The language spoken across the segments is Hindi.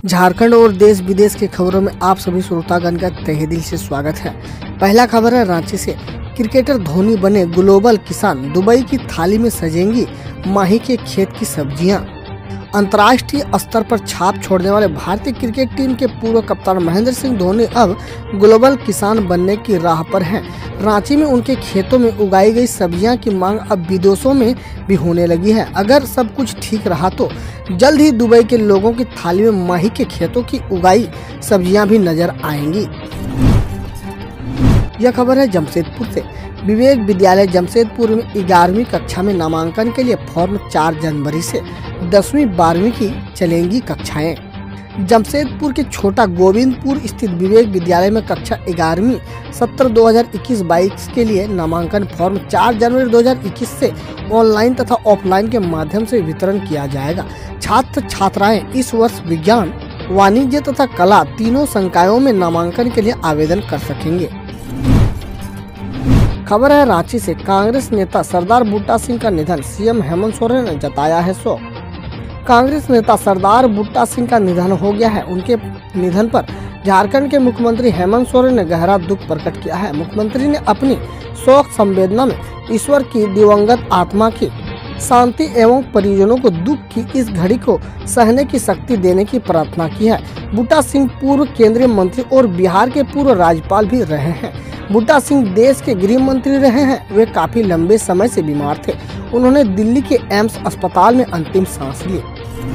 झारखंड और देश विदेश की खबरों में आप सभी श्रोतागण का तहे दिल से स्वागत है। पहला खबर है रांची से। क्रिकेटर धोनी बने ग्लोबल किसान, दुबई की थाली में सजेंगी माही के खेत की सब्जियां। अंतर्राष्ट्रीय स्तर पर छाप छोड़ने वाले भारतीय क्रिकेट टीम के पूर्व कप्तान महेंद्र सिंह धोनी अब ग्लोबल किसान बनने की राह पर हैं। रांची में उनके खेतों में उगाई गई सब्जियां की मांग अब विदेशों में भी होने लगी है। अगर सब कुछ ठीक रहा तो जल्द ही दुबई के लोगों की थाली में माही के खेतों की उगाई सब्जियां भी नजर आएंगी। यह खबर है जमशेदपुर से। विवेक विद्यालय जमशेदपुर में 11वीं कक्षा में नामांकन के लिए फॉर्म 4 जनवरी से 10वीं 12वीं की चलेंगी कक्षाएं। जमशेदपुर के छोटा गोविंदपुर स्थित विवेक विद्यालय में कक्षा 11वीं सत्र 2021-22 के लिए नामांकन फॉर्म 4 जनवरी 2021 से ऑनलाइन तथा ऑफलाइन के माध्यम से वितरण किया जाएगा। छात्र छात्राएं इस वर्ष विज्ञान, वाणिज्य तथा कला तीनों संकायों में नामांकन के लिए आवेदन कर सकेंगे। खबर है रांची से। कांग्रेस नेता सरदार बूटा सिंह का निधन, सीएम हेमंत सोरेन ने जताया है शोक। कांग्रेस नेता सरदार बूटा सिंह का निधन हो गया है। उनके निधन पर झारखंड के मुख्यमंत्री हेमंत सोरेन ने गहरा दुख प्रकट किया है। मुख्यमंत्री ने अपनी शोक संवेदना में ईश्वर की दिवंगत आत्मा की शांति एवं परिजनों को दुख की इस घड़ी को सहने की शक्ति देने की प्रार्थना की है। बूटा सिंह पूर्व केंद्रीय मंत्री और बिहार के पूर्व राज्यपाल भी रहे हैं। बूटा सिंह देश के गृह मंत्री रहे हैं। वे काफी लंबे समय से बीमार थे। उन्होंने दिल्ली के एम्स अस्पताल में अंतिम सांस ली।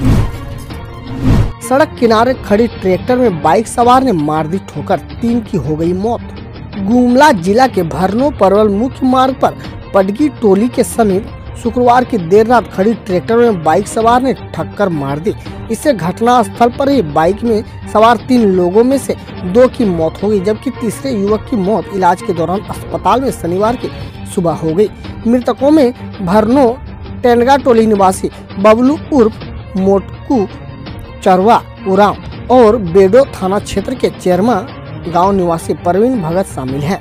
सड़क किनारे खड़ी ट्रैक्टर में बाइक सवार ने मार दी ठोकर, 3 की हो गई मौत। गुमला जिला के भरनो परवल मुख्य मार्ग पर पडगी टोली के समीप शुक्रवार की देर रात खड़ी ट्रैक्टर में बाइक सवार ने ठक्कर मार दी। इससे घटना स्थल पर ही बाइक में सवार 3 लोगों में से 2 की मौत हो गई, जबकि तीसरे युवक की मौत इलाज के दौरान अस्पताल में शनिवार की सुबह हो गई। मृतकों में भरनो टेंडगा टोली निवासी बबलू उर्फ मोटकू चरवा उरांव और बेडो थाना क्षेत्र के चेरमा गांव निवासी परवीन भगत शामिल हैं।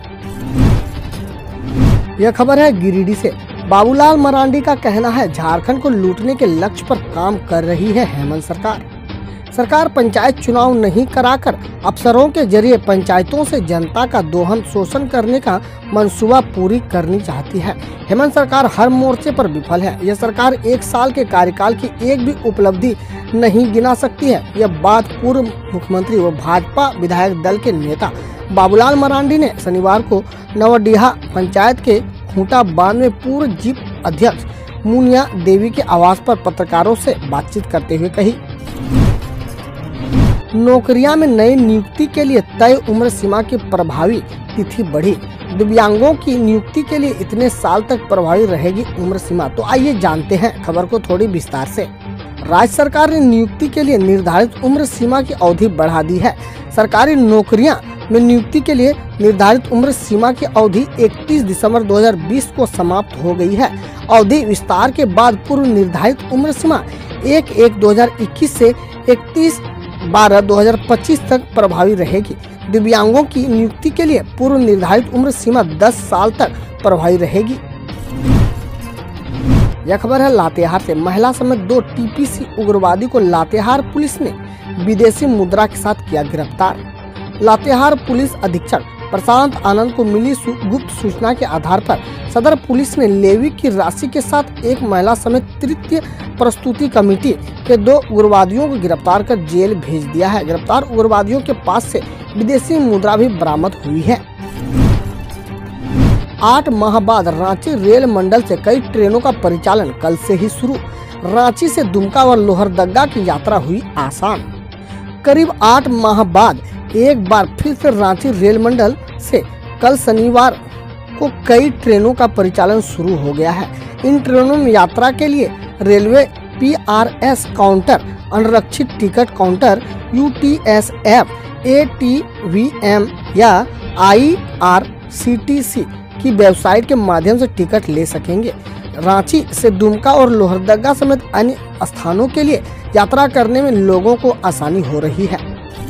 यह खबर है गिरिडीह से। बाबूलाल मरांडी का कहना है झारखंड को लूटने के लक्ष्य पर काम कर रही है हेमंत सरकार। सरकार पंचायत चुनाव नहीं कराकर अफसरों के जरिए पंचायतों से जनता का दोहन शोषण करने का मंसूबा पूरी करनी चाहती है। हेमंत सरकार हर मोर्चे पर विफल है। यह सरकार 1 साल के कार्यकाल की एक भी उपलब्धि नहीं गिना सकती है। यह बात पूर्व मुख्यमंत्री व भाजपा विधायक दल के नेता बाबूलाल मरांडी ने शनिवार को नवडीहा पंचायत के खूंटा बांध में पूर्व जीप अध्यक्ष मुनिया देवी के आवास पर पत्रकारों से बातचीत करते हुए कही। नौकरियां में नई नियुक्ति के लिए तय उम्र सीमा की प्रभावी तिथि बढ़ी। दिव्यांगों की नियुक्ति के लिए इतने साल तक प्रभावी रहेगी उम्र सीमा। तो आइए जानते हैं खबर को थोड़ी विस्तार से। राज्य सरकार ने नियुक्ति के लिए निर्धारित उम्र सीमा की अवधि बढ़ा दी है। सरकारी नौकरियां में नियुक्ति के लिए निर्धारित उम्र सीमा की अवधि 31 दिसंबर 2020 को समाप्त हो गई है। अवधि विस्तार के बाद पूर्व निर्धारित उम्र सीमा 1/1/2021 से 31/12/2025 तक प्रभावी रहेगी। दिव्यांगों की नियुक्ति के लिए पूर्व निर्धारित उम्र सीमा 10 साल तक प्रभावी रहेगी। यह खबर है लातेहार से। महिला समेत 2 टीपीसी उग्रवादी को लातेहार पुलिस ने विदेशी मुद्रा के साथ किया गिरफ्तार। लातेहार पुलिस अधीक्षक प्रशांत आनंद को मिली गुप्त सूचना के आधार पर सदर पुलिस ने लेवी की राशि के साथ एक महिला समेत तृतीय प्रस्तुति कमेटी के 2 उग्रवादियों को गिरफ्तार कर जेल भेज दिया है। गिरफ्तार उग्रवादियों के पास से विदेशी मुद्रा भी बरामद हुई है। 8 माह बाद रांची रेल मंडल से कई ट्रेनों का परिचालन कल से ही शुरू। रांची से दुमका व लोहरदगा की यात्रा हुई आसान। करीब 8 माह बाद एक बार फिर से रांची रेल मंडल से कल शनिवार को कई ट्रेनों का परिचालन शुरू हो गया है। इन ट्रेनों में यात्रा के लिए रेलवे PRS काउंटर, अनरक्षित टिकट काउंटर, UTSF, ATVM या IRCTC की वेबसाइट के माध्यम से टिकट ले सकेंगे। रांची से दुमका और लोहरदगा समेत अन्य स्थानों के लिए यात्रा करने में लोगों को आसानी हो रही है।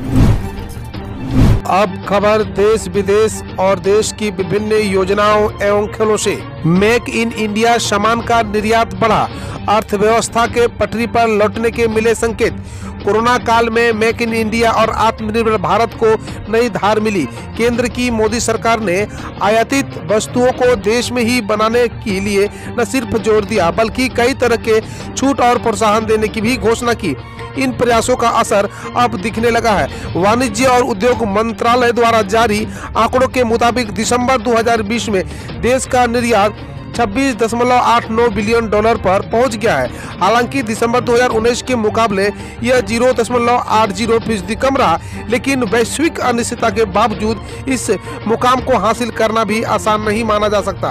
अब खबर देश विदेश और देश की विभिन्न योजनाओं एवं खेलों से। मेक इन इंडिया सामान का निर्यात बढ़ा, अर्थव्यवस्था के पटरी पर लौटने के मिले संकेत। कोरोना काल में मेक इन इंडिया और आत्मनिर्भर भारत को नई धार मिली। केंद्र की मोदी सरकार ने आयातित वस्तुओं को देश में ही बनाने के लिए न सिर्फ जोर दिया बल्कि कई तरह के छूट और प्रोत्साहन देने की भी घोषणा की। इन प्रयासों का असर अब दिखने लगा है। वाणिज्य और उद्योग मंत्रालय द्वारा जारी आंकड़ों के मुताबिक दिसंबर 2020 में देश का निर्यात 26.89 बिलियन डॉलर पर पहुंच गया है। हालांकि दिसंबर 2019 के मुकाबले यह 0.80% कम रहा, लेकिन वैश्विक अनिश्चितता के बावजूद इस मुकाम को हासिल करना भी आसान नहीं माना जा सकता।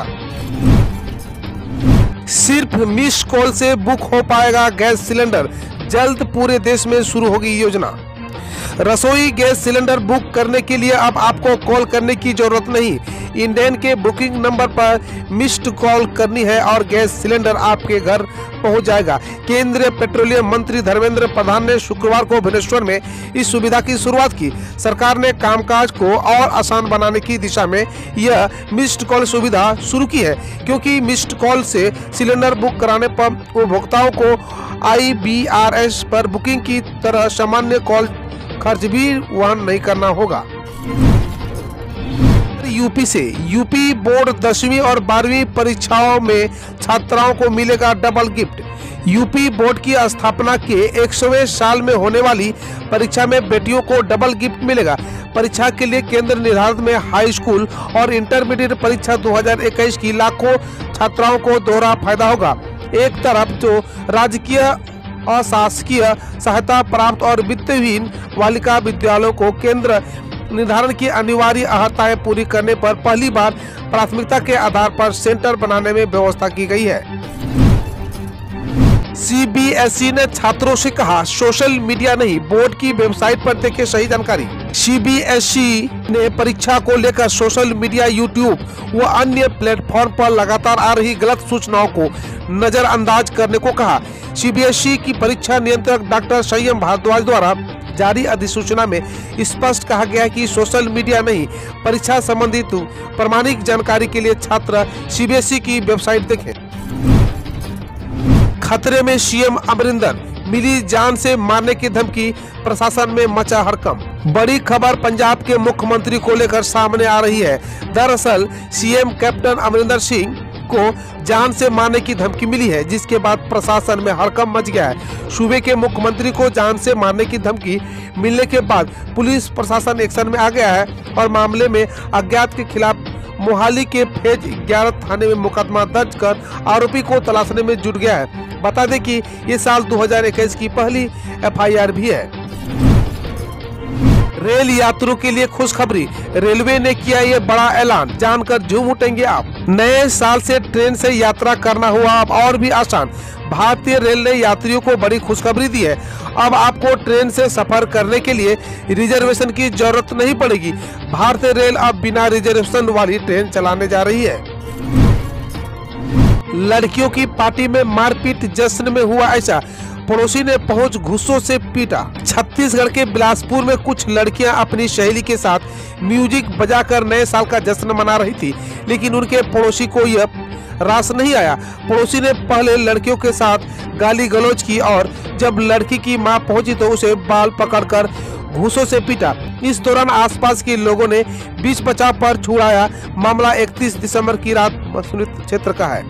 सिर्फ मिस कॉल से बुक हो पाएगा गैस सिलेंडर, जल्द पूरे देश में शुरू होगी योजना। रसोई गैस सिलेंडर बुक करने के लिए अब आपको कॉल करने की जरूरत नहीं। इंडियन के बुकिंग नंबर पर मिस्ड कॉल करनी है और गैस सिलेंडर आपके घर पहुंच जाएगा। केंद्रीय पेट्रोलियम मंत्री धर्मेंद्र प्रधान ने शुक्रवार को भुवनेश्वर में इस सुविधा की शुरुआत की। सरकार ने कामकाज को और आसान बनाने की दिशा में यह मिस्ड कॉल सुविधा शुरू की है, क्योंकि मिस्ड कॉल से सिलेंडर बुक कराने पर उपभोक्ताओं को IBRS पर बुकिंग की तरह सामान्य कॉल खर्च भी वहन नहीं करना होगा। यूपी बोर्ड 10वीं और 12वीं परीक्षाओं में छात्राओं को मिलेगा डबल गिफ्ट। यूपी बोर्ड की स्थापना के 100वें साल में होने वाली परीक्षा में बेटियों को डबल गिफ्ट मिलेगा। परीक्षा के लिए केंद्र निर्धारित में हाई स्कूल और इंटरमीडिएट परीक्षा 2021 की लाखों छात्राओं को दोहरा फायदा होगा। एक तरफ जो राजकीय अशासकीय सहायता प्राप्त और वित्तहीन बालिका विद्यालयों को केंद्र निर्धारण की अनिवार्य अर्हताएं पूरी करने पर पहली बार प्राथमिकता के आधार पर सेंटर बनाने में व्यवस्था की गई है। CBSE ने छात्रों से कहा सोशल मीडिया नहीं, बोर्ड की वेबसाइट पर देखें सही जानकारी। CBSE ने परीक्षा को लेकर सोशल मीडिया, यूट्यूब व अन्य प्लेटफॉर्म पर लगातार आ रही गलत सूचनाओं को नजरअंदाज करने को कहा। CBSE की परीक्षा नियंत्रक डॉक्टर संयम भारद्वाज द्वारा जारी अधिसूचना में स्पष्ट कहा गया है कि सोशल मीडिया नहीं, परीक्षा संबंधित प्रामाणिक जानकारी के लिए छात्र CBSE की वेबसाइट देखें। खतरे में CM अमरिंदर, मिली जान से मारने की धमकी, प्रशासन में मचा हड़कंप। बड़ी खबर पंजाब के मुख्यमंत्री को लेकर सामने आ रही है। दरअसल CM कैप्टन अमरिंदर सिंह को जान से मारने की धमकी मिली है, जिसके बाद प्रशासन में हड़कंप मच गया है। सूबे के मुख्यमंत्री को जान से मारने की धमकी मिलने के बाद पुलिस प्रशासन एक्शन में आ गया है और मामले में अज्ञात के खिलाफ मोहाली के फेज 11 थाने में मुकदमा दर्ज कर आरोपी को तलाशने में जुट गया है। बता दें कि ये साल 2021 की पहली FIR भी है। रेल यात्रियों के लिए खुशखबरी, रेलवे ने किया ये बड़ा ऐलान, जानकर झूम उठेंगे आप। नए साल से ट्रेन से यात्रा करना हुआ अब और भी आसान। भारतीय रेल ने यात्रियों को बड़ी खुशखबरी दी है। अब आपको ट्रेन से सफर करने के लिए रिजर्वेशन की जरूरत नहीं पड़ेगी। भारतीय रेल अब बिना रिजर्वेशन वाली ट्रेन चलाने जा रही है। लड़कियों की पार्टी में मारपीट, जश्न में हुआ ऐसा, पड़ोसी ने पहुंच घूंसों से पीटा। छत्तीसगढ़ के बिलासपुर में कुछ लड़कियां अपनी सहेली के साथ म्यूजिक बजाकर नए साल का जश्न मना रही थी, लेकिन उनके पड़ोसी को यह रास नहीं आया। पड़ोसी ने पहले लड़कियों के साथ गाली गलौज की और जब लड़की की मां पहुंची तो उसे बाल पकड़कर घूंसों से पीटा। इस दौरान आसपास के लोगों ने बीच बचाव पर छुड़ाया। मामला 31 दिसंबर की रात मसूरी क्षेत्र का है।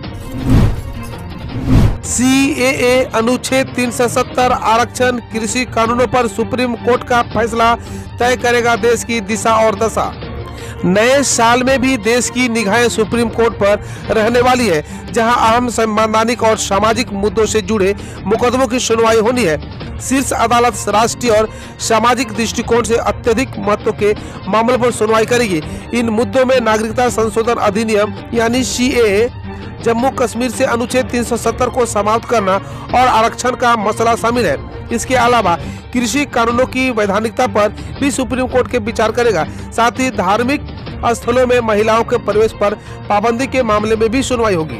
CAA अनुच्छेद 370 आरक्षण कृषि कानूनों पर सुप्रीम कोर्ट का फैसला तय करेगा देश की दिशा और दशा। नए साल में भी देश की निगाहें सुप्रीम कोर्ट पर रहने वाली है, जहां अहम संवैधानिक और सामाजिक मुद्दों से जुड़े मुकदमों की सुनवाई होनी है। शीर्ष अदालत राष्ट्रीय और सामाजिक दृष्टिकोण से अत्यधिक महत्व के मामलों पर सुनवाई करेगी। इन मुद्दों में नागरिकता संशोधन अधिनियम यानी CAA, जम्मू कश्मीर से अनुच्छेद 370 को समाप्त करना और आरक्षण का मसला शामिल है। इसके अलावा कृषि कानूनों की वैधानिकता पर भी सुप्रीम कोर्ट के विचार करेगा। साथ ही धार्मिक स्थलों में महिलाओं के प्रवेश पर पाबंदी के मामले में भी सुनवाई होगी।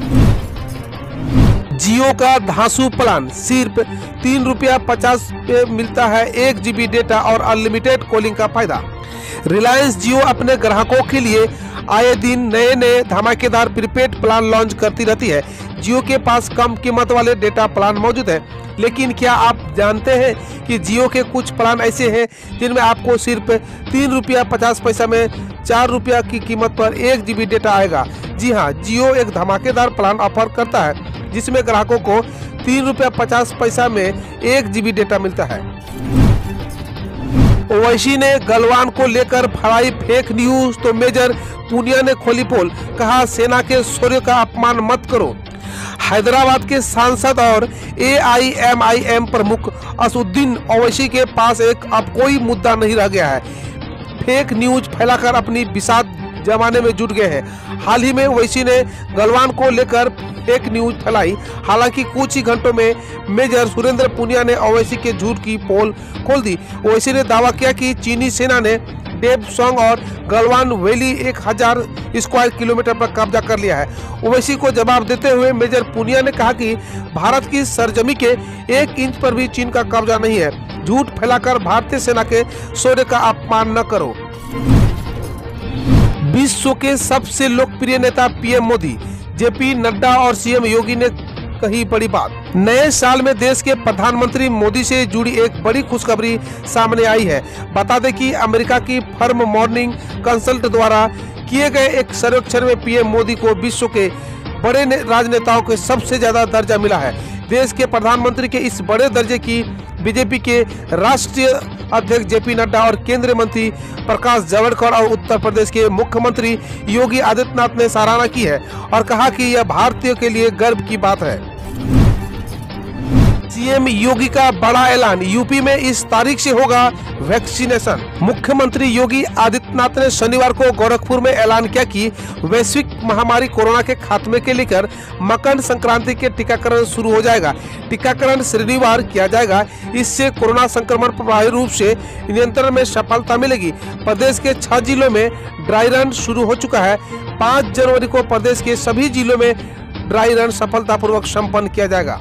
जियो का धांसू प्लान, सिर्फ ₹3.50 पे मिलता है 1 GB डेटा और अनलिमिटेड कॉलिंग का फायदा। रिलायंस जियो अपने ग्राहकों के लिए आए दिन नए धमाकेदार प्रीपेड प्लान लॉन्च करती रहती है। जियो के पास कम कीमत वाले डेटा प्लान मौजूद है, लेकिन क्या आप जानते हैं कि जियो के कुछ प्लान ऐसे हैं जिनमें आपको सिर्फ 3 रुपया 50 पैसा में 4 रुपया की कीमत पर 1 GB डेटा आएगा। जी हाँ, जियो एक धमाकेदार प्लान ऑफर करता है जिसमें ग्राहकों को 3 रुपया 50 पैसा में 1 GB डेटा मिलता है। ओवैसी ने गलवान को लेकर फैलाई फेक न्यूज तो मेजर पुनिया ने खोली पोल, कहा सेना के शौर्य का अपमान मत करो। हैदराबाद के सांसद और AIMIM प्रमुख असदुद्दीन ओवैसी के पास अब कोई मुद्दा नहीं रह गया है। फेक न्यूज फैलाकर अपनी बिसात जमाने में जुट गए हैं। हाल ही में ओवैसी ने गलवान को लेकर फेक न्यूज फैलाई। हालांकि कुछ ही घंटों में मेजर सुरेंद्र पुनिया ने ओवैसी के झूठ की पोल खोल दी। ओवैसी ने दावा किया कि चीनी सेना ने डेपसोंग और गलवान वैली 1000 स्क्वायर किलोमीटर पर कब्जा कर लिया है। ओवैसी को जवाब देते हुए मेजर पुनिया ने कहा कि भारत की सरजमी के 1 इंच पर भी चीन का कब्जा नहीं है। झूठ फैलाकर भारतीय सेना के शौर्य का अपमान न करो। विश्व के सबसे लोकप्रिय नेता PM मोदी, JP नड्डा और CM योगी ने कही बड़ी बात। नए साल में देश के प्रधानमंत्री मोदी से जुड़ी एक बड़ी खुशखबरी सामने आई है। बता दें कि अमेरिका की फर्म मॉर्निंग कंसल्ट द्वारा किए गए एक सर्वेक्षण में PM मोदी को विश्व के बड़े राजनेताओं के सबसे ज्यादा दर्जा मिला है। देश के प्रधानमंत्री के इस बड़े दर्जे की बीजेपी के राष्ट्रीय अध्यक्ष JP नड्डा और केंद्रीय मंत्री प्रकाश जावड़ेकर और उत्तर प्रदेश के मुख्यमंत्री योगी आदित्यनाथ ने सराहना की है और कहा कि यह भारतीयों के लिए गर्व की बात है। CM योगी का बड़ा ऐलान, यूपी में इस तारीख से होगा वैक्सीनेशन। मुख्यमंत्री योगी आदित्यनाथ ने शनिवार को गोरखपुर में ऐलान किया कि वैश्विक महामारी कोरोना के खात्मे के लेकर मकर संक्रांति के टीकाकरण शुरू हो जाएगा। टीकाकरण शनिवार किया जाएगा। इससे कोरोना संक्रमण प्रभावी रूप से नियंत्रण में सफलता मिलेगी। प्रदेश के 6 जिलों में ड्राई रन शुरू हो चुका है। 5 जनवरी को प्रदेश के सभी जिलों में ड्राई रन सफलतापूर्वक संपन्न किया जाएगा।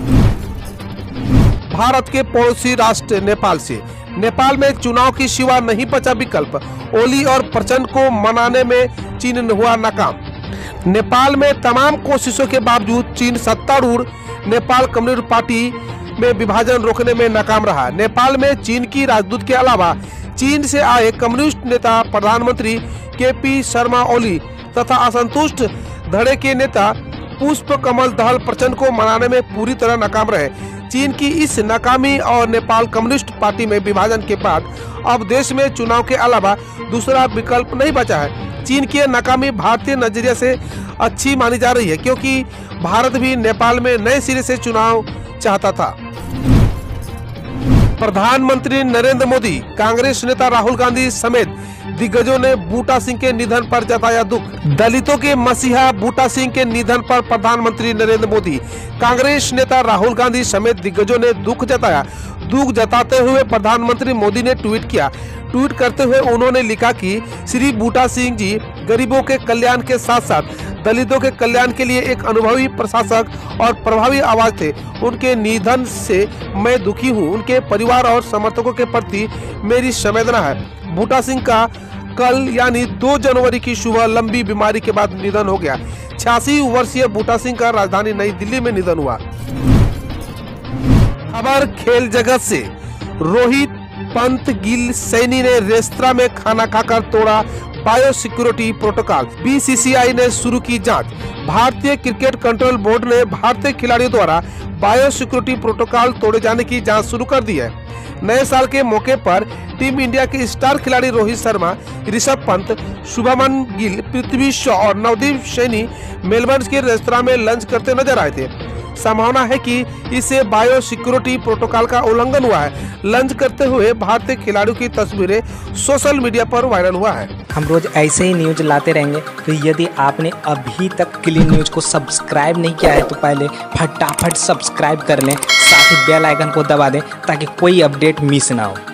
भारत के पड़ोसी राष्ट्र नेपाल से, नेपाल में चुनाव की सिवा नहीं बचा विकल्प। ओली और प्रचंड को मनाने में चीन हुआ नाकाम। नेपाल में तमाम कोशिशों के बावजूद चीन सत्तारूढ़ नेपाल कम्युनिस्ट पार्टी में विभाजन रोकने में नाकाम रहा। नेपाल में चीन की राजदूत के अलावा चीन से आए कम्युनिस्ट नेता प्रधानमंत्री KP शर्मा ओली तथा असंतुष्ट धड़े के नेता पुष्प कमल दहल प्रचंड को मनाने में पूरी तरह नाकाम रहे। चीन की इस नाकामी और नेपाल कम्युनिस्ट पार्टी में विभाजन के बाद अब देश में चुनाव के अलावा दूसरा विकल्प नहीं बचा है। चीन की नाकामी भारतीय नजरिए से अच्छी मानी जा रही है क्योंकि भारत भी नेपाल में नए सिरे से चुनाव चाहता था। प्रधानमंत्री नरेंद्र मोदी, कांग्रेस नेता राहुल गांधी समेत दिग्गजों ने बूटा सिंह के निधन पर जताया दुख। दलितों के मसीहा बूटा सिंह के निधन पर प्रधानमंत्री नरेंद्र मोदी, कांग्रेस नेता राहुल गांधी समेत दिग्गजों ने दुख जताया। दुख जताते हुए प्रधानमंत्री मोदी ने ट्वीट किया। ट्वीट करते हुए उन्होंने लिखा कि श्री बूटा सिंह जी गरीबों के कल्याण के साथ साथ दलितों के कल्याण के लिए एक अनुभवी प्रशासक और प्रभावी आवाज थे। उनके निधन से मैं दुखी हूं। उनके परिवार और समर्थकों के प्रति मेरी संवेदना है। बूटा सिंह का कल यानी 2 जनवरी की सुबह लंबी बीमारी के बाद निधन हो गया। 86 वर्षीय बूटा सिंह का राजधानी नई दिल्ली में निधन हुआ। खबर खेल जगत से, रोहित पंत गिल सैनी ने रेस्तरां में खाना खाकर तोड़ा बायोसिक्योरिटी प्रोटोकॉल। BCCI ने शुरू की जांच। भारतीय क्रिकेट कंट्रोल बोर्ड ने भारतीय खिलाड़ियों द्वारा बायोसिक्योरिटी प्रोटोकॉल तोड़े जाने की जांच शुरू कर दी है। नए साल के मौके पर टीम इंडिया के स्टार खिलाड़ी रोहित शर्मा, ऋषभ पंत, शुभमन गिल, पृथ्वी शॉ और नवदीप सैनी मेलबर्न के रेस्तरां में लंच करते नजर आए थे। संभावना है कि इससे बायोसिक्योरिटी प्रोटोकॉल का उल्लंघन हुआ है। लंच करते हुए भारतीय खिलाड़ियों की तस्वीरें सोशल मीडिया पर वायरल हुआ है। हम रोज ऐसे ही न्यूज लाते रहेंगे, तो यदि आपने अभी तक क्लीन न्यूज को सब्सक्राइब नहीं किया है तो पहले फटाफट सब्सक्राइब कर लें, साथ ही बेल आइकन को दबा दें ताकि कोई अपडेट मिस ना हो।